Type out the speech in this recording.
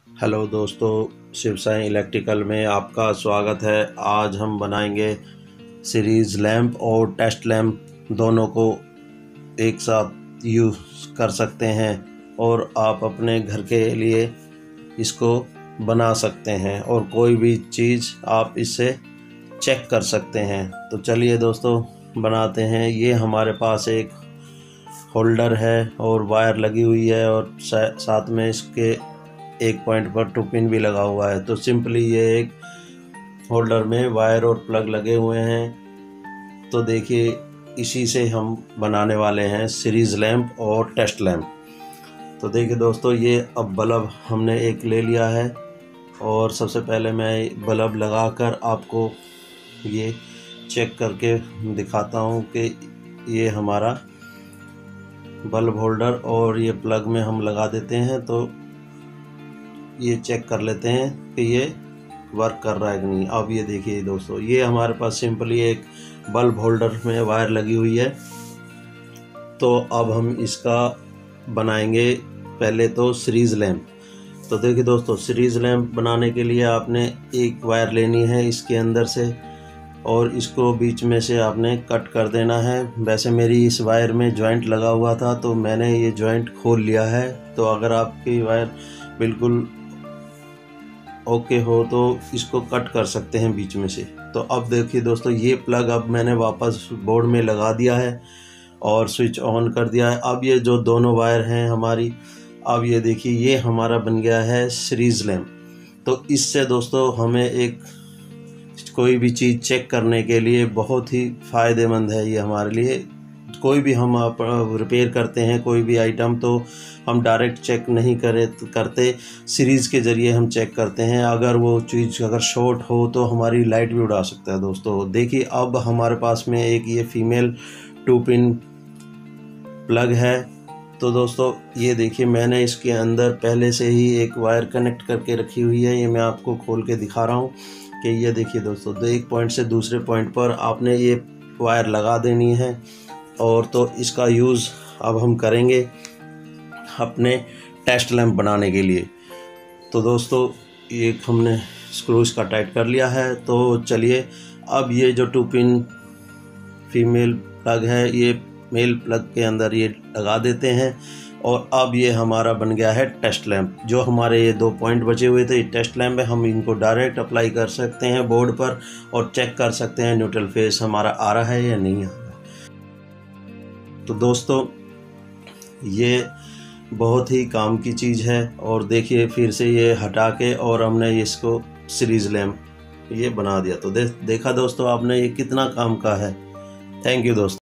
Hello दोस्तों, Shiv Sai electrical में आपका स्वागत है। आज हम बनाएंगे सीरीज़ लैंप और टेस्ट लैंप, दोनों को एक साथ यूज़ कर सकते हैं और आप अपने घर के लिए इसको बना सकते हैं और कोई भी चीज़ आप इससे चेक कर सकते हैं। तो चलिए दोस्तों बनाते हैं। ये हमारे पास एक होल्डर है और वायर लगी हुई है और साथ में इसके एक पॉइंट पर टू पिन भी लगा हुआ है। तो सिंपली ये एक होल्डर में वायर और प्लग लगे हुए हैं। तो देखिए, इसी से हम बनाने वाले हैं सीरीज़ लैंप और टेस्ट लैंप। तो देखिए दोस्तों, ये अब बल्ब हमने एक ले लिया है और सबसे पहले मैं बल्ब लगाकर आपको ये चेक करके दिखाता हूँ कि ये हमारा बल्ब होल्डर और ये प्लग में हम लगा देते हैं। तो ये चेक कर लेते हैं कि ये वर्क कर रहा है कि नहीं। अब ये देखिए दोस्तों, ये हमारे पास सिंपली एक बल्ब होल्डर में वायर लगी हुई है। तो अब हम इसका बनाएंगे पहले तो सीरीज़ लैंप। तो देखिए दोस्तों, सीरीज़ लैंप बनाने के लिए आपने एक वायर लेनी है इसके अंदर से और इसको बीच में से आपने कट कर देना है। वैसे मेरी इस वायर में जॉइंट लगा हुआ था तो मैंने ये जॉइंट खोल लिया है। तो अगर आपकी वायर बिल्कुल ओके हो तो इसको कट कर सकते हैं बीच में से। तो अब देखिए दोस्तों, ये प्लग अब मैंने वापस बोर्ड में लगा दिया है और स्विच ऑन कर दिया है। अब ये जो दोनों वायर हैं हमारी, अब ये देखिए ये हमारा बन गया है सीरीज़ लैंप। तो इससे दोस्तों हमें एक कोई भी चीज़ चेक करने के लिए बहुत ही फ़ायदेमंद है ये हमारे लिए। कोई भी हम रिपेयर करते हैं कोई भी आइटम, तो हम डायरेक्ट चेक नहीं करते, सीरीज़ के ज़रिए हम चेक करते हैं। अगर वो चीज़ अगर शॉर्ट हो तो हमारी लाइट भी उड़ा सकता है दोस्तों। देखिए, अब हमारे पास में एक ये फीमेल 2 पिन प्लग है। तो दोस्तों ये देखिए, मैंने इसके अंदर पहले से ही एक वायर कनेक्ट करके रखी हुई है। ये मैं आपको खोल के दिखा रहा हूँ कि ये देखिए दोस्तों, एक पॉइंट से दूसरे पॉइंट पर आपने ये वायर लगा देनी है। और तो इसका यूज़ अब हम करेंगे अपने टेस्ट लैंप बनाने के लिए। तो दोस्तों ये हमने स्क्रू इसका टाइट कर लिया है। तो चलिए, अब ये जो 2 पिन फीमेल प्लग है ये मेल प्लग के अंदर ये लगा देते हैं और अब ये हमारा बन गया है टेस्ट लैंप। जो हमारे ये 2 पॉइंट बचे हुए थे ये टेस्ट लैंप है। हम इनको डायरेक्ट अप्लाई कर सकते हैं बोर्ड पर और चेक कर सकते हैं न्यूट्रल फेस हमारा आ रहा है या नहीं आ रहा है। तो दोस्तों ये बहुत ही काम की चीज़ है। और देखिए, फिर से ये हटा के और हमने इसको सीरीज़ लैंप ये बना दिया। तो देखा दोस्तों आपने, ये कितना काम का है। थैंक यू दोस्तों।